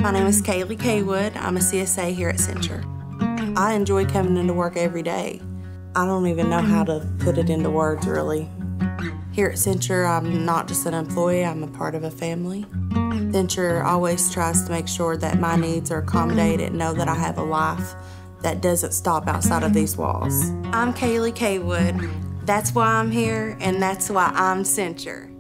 My name is Kaylee Kaywood. I'm a CSA here at Cincher. I enjoy coming into work every day. I don't even know how to put it into words, really. Here at Cincher, I'm not just an employee, I'm a part of a family. Cincher always tries to make sure that my needs are accommodated and know that I have a life that doesn't stop outside of these walls. I'm Kaylee Kaywood. That's why I'm here, and that's why I'm Cincher.